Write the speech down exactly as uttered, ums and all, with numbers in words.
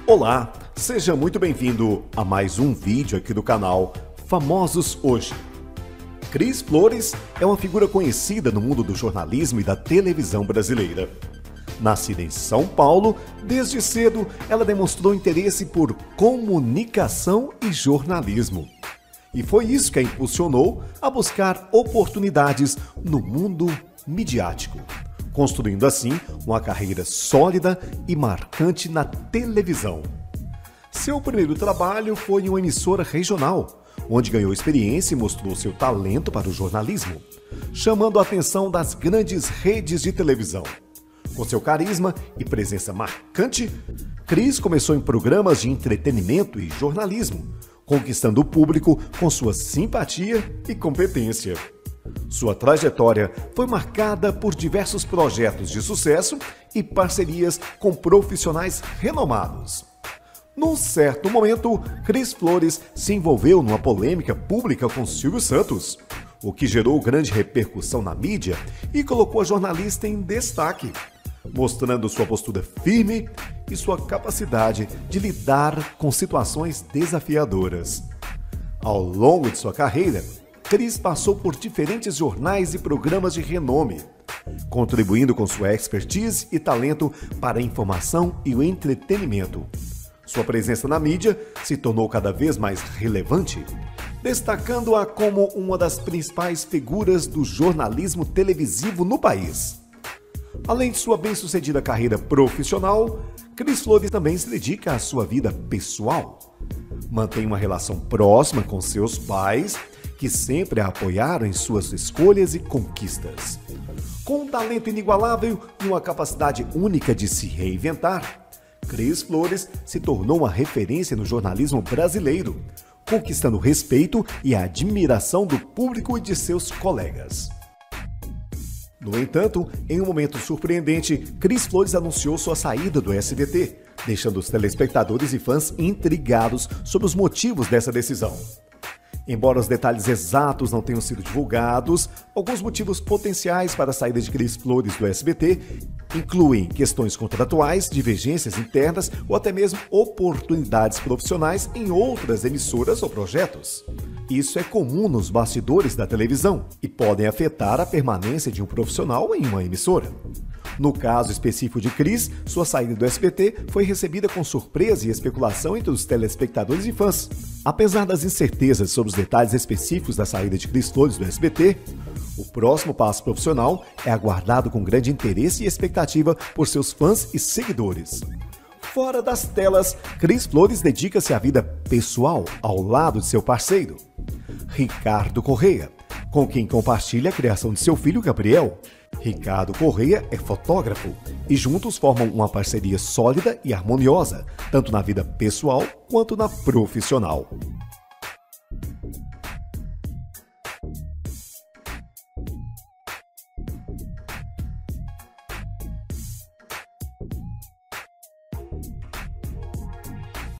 Olá, seja muito bem-vindo a mais um vídeo aqui do canal Famosos Hoje. Cris Flores é uma figura conhecida no mundo do jornalismo e da televisão brasileira. Nascida em São Paulo, desde cedo ela demonstrou interesse por comunicação e jornalismo. E foi isso que a impulsionou a buscar oportunidades no mundo midiático, construindo assim uma carreira sólida e marcante na televisão. Seu primeiro trabalho foi em uma emissora regional, onde ganhou experiência e mostrou seu talento para o jornalismo, chamando a atenção das grandes redes de televisão. Com seu carisma e presença marcante, Cris começou em programas de entretenimento e jornalismo, conquistando o público com sua simpatia e competência. Sua trajetória foi marcada por diversos projetos de sucesso e parcerias com profissionais renomados. Num certo momento, Cris Flores se envolveu numa polêmica pública com Silvio Santos, o que gerou grande repercussão na mídia e colocou a jornalista em destaque, mostrando sua postura firme e sua capacidade de lidar com situações desafiadoras. Ao longo de sua carreira, Cris passou por diferentes jornais e programas de renome, contribuindo com sua expertise e talento para a informação e o entretenimento. Sua presença na mídia se tornou cada vez mais relevante, destacando-a como uma das principais figuras do jornalismo televisivo no país. Além de sua bem-sucedida carreira profissional, Cris Flores também se dedica à sua vida pessoal. Mantém uma relação próxima com seus pais, que sempre a apoiaram em suas escolhas e conquistas. Com um talento inigualável e uma capacidade única de se reinventar, Cris Flores se tornou uma referência no jornalismo brasileiro, conquistando o respeito e a admiração do público e de seus colegas. No entanto, em um momento surpreendente, Cris Flores anunciou sua saída do S B T, deixando os telespectadores e fãs intrigados sobre os motivos dessa decisão. Embora os detalhes exatos não tenham sido divulgados, alguns motivos potenciais para a saída de Cris Flores do S B T incluem questões contratuais, divergências internas ou até mesmo oportunidades profissionais em outras emissoras ou projetos. Isso é comum nos bastidores da televisão e podem afetar a permanência de um profissional em uma emissora. No caso específico de Cris, sua saída do S B T foi recebida com surpresa e especulação entre os telespectadores e fãs. Apesar das incertezas sobre os detalhes específicos da saída de Cris Flores do S B T, o próximo passo profissional é aguardado com grande interesse e expectativa por seus fãs e seguidores. Fora das telas, Cris Flores dedica-se à vida pessoal ao lado de seu parceiro, Ricardo Corrêa, com quem compartilha a criação de seu filho Gabriel. Ricardo Corrêa é fotógrafo e juntos formam uma parceria sólida e harmoniosa, tanto na vida pessoal quanto na profissional.